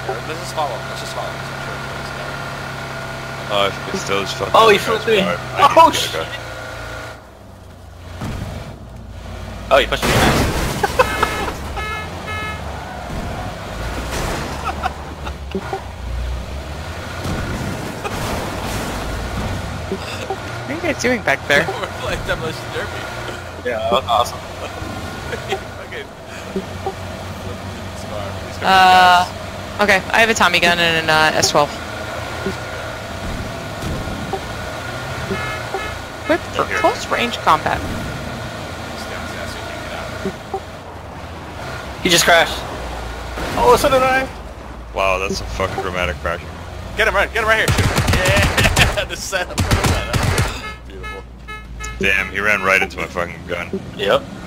Let's just follow. Let's just follow. Oh, if it's those fucking... Oh, he flew through me. Oh, shit. Oh, he pushed me. What are you guys doing back there? We're playing Demolition Derby. Yeah, that was awesome. Okay, I have a Tommy gun and an S12. Equipped for close range combat. He just crashed. Oh, so did I. Wow, that's some fucking dramatic crashing. Get him right here. Shoot him. Yeah, the setup. Beautiful. Damn, he ran right into my fucking gun. Yep.